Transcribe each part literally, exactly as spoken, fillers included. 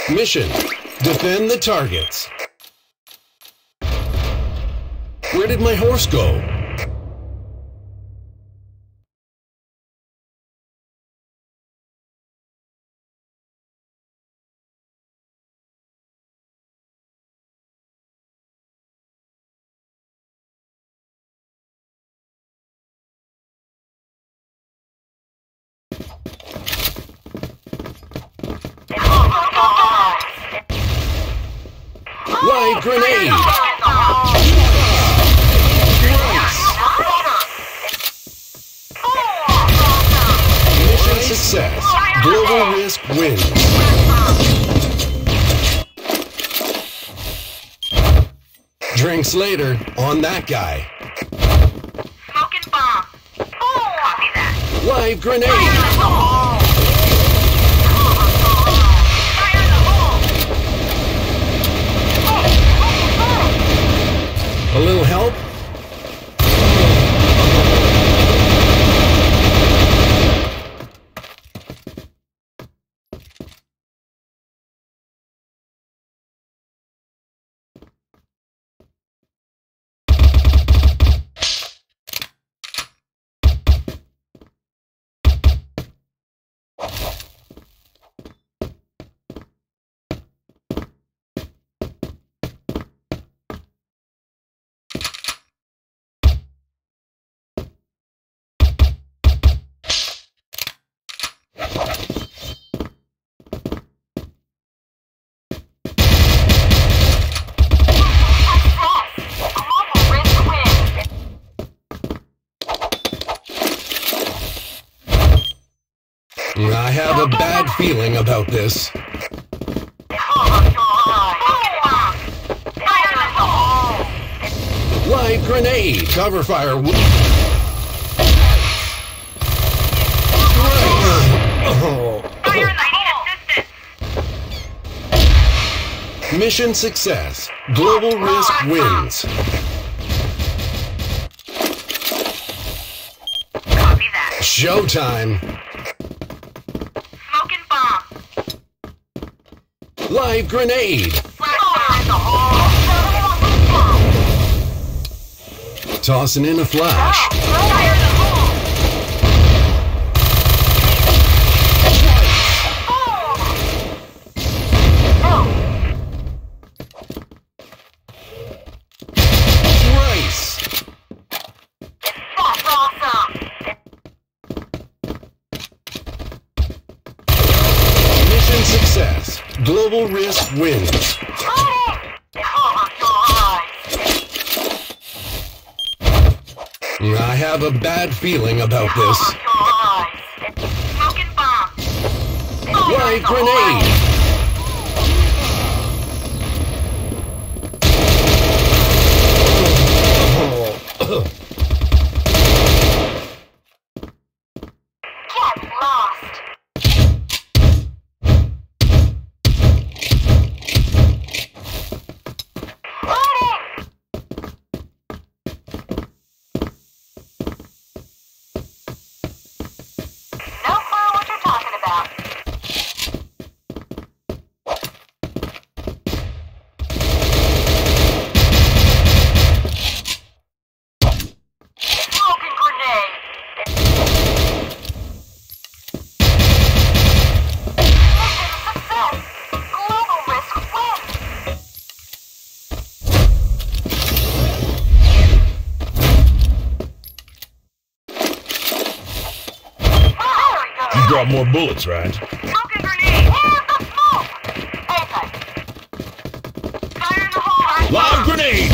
Mission: defend the targets. Where did my horse go? Live grenade! Mission success. Global Risk wins. Drinks later on that guy. Smoking bomb. Copy that. Live grenade! A little help? I have a bad feeling about this. Live grenade! Cover fire! Oh. Mission success. Global Risk wins. Copy that. Showtime! Smoking bomb. Live grenade! Tossing in a flash. Twice! Mission success. Global Risk wins. I have a bad feeling about this. Smoking bomb. Live grenade! Get lost. You got more bullets, right? Smoking grenade! Where's the smoke? Okay. Fire in the hole! Live grenade!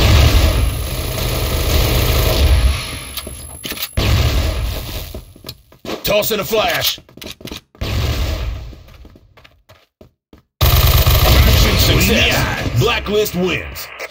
Toss in a flash. Mission success. Blacklist wins.